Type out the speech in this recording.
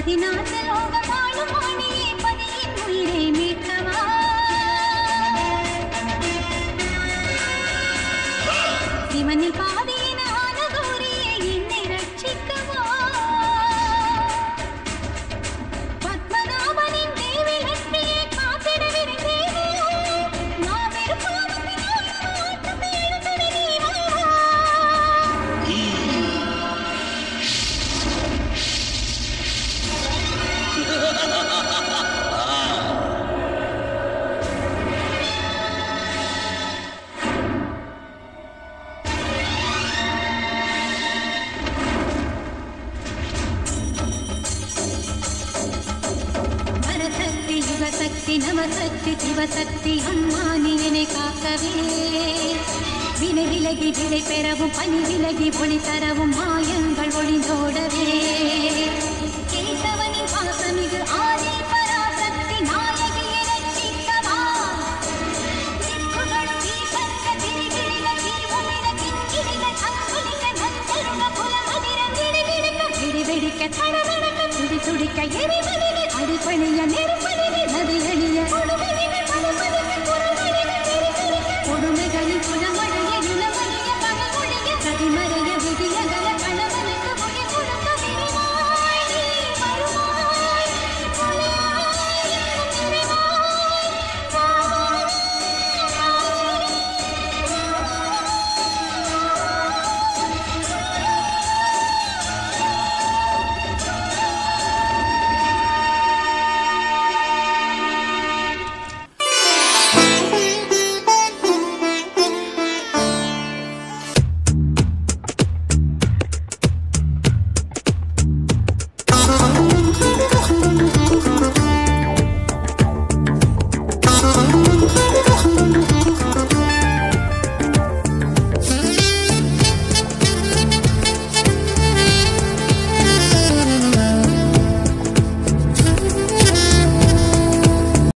14 லோகம் வாழும் வாணியே பதியின் உயிரை மீட்கவா சிவனில் பாதியினான கௌரியே என்னை ரட்சிக்கவா பத்மநாபனின் தேவி லட்சுமியை காத்திட விரும்பேனே மாபெரும் பாவத்தினால் ஆட்டத்தை எழுந்திட நீ வா யுகசக்தி நவசக்தி சிவசக்தி அம்மா நீ என்னை காக்கவே வினை விலகி விடை பெறவும் பனி விலகி ஒளி தரவும் மாயங்கள் ஒளிந்தோடவே கேசவனின் பாசமிகு ஆதி பராசக்தி நாயகியை ரட்சிக்கவா திக்குகளும் தீபங்க திரிகிழிக தீவுமிட கிங்கிரிகள் அங்குலிக நந்தருக புலமதிரம் விடிவிடுக்க விடிவெடிக்க தடதடக்க துடி துடிக்க எரிமலைகள் அடிப்பணிய நெருப்பணிகள் நதி அணிய